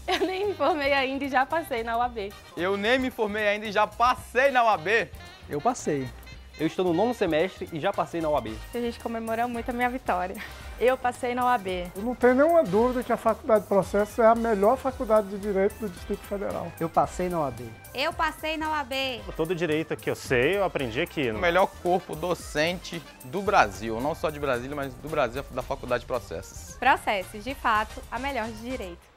Eu nem me formei ainda e já passei na UAB. Eu nem me formei ainda e já passei na UAB. Eu passei. Eu estou no 9º semestre e já passei na UAB. A gente comemora muito a minha vitória. Eu passei na UAB. Eu não tenho nenhuma dúvida que a Faculdade de Processos é a melhor faculdade de Direito do Distrito Federal. Eu passei na OAB. Eu passei na UAB. Todo direito que eu sei, eu aprendi aqui. O melhor corpo docente do Brasil, não só de Brasília, mas do Brasil, da Faculdade de Processos. Processos, de fato, a melhor de direito.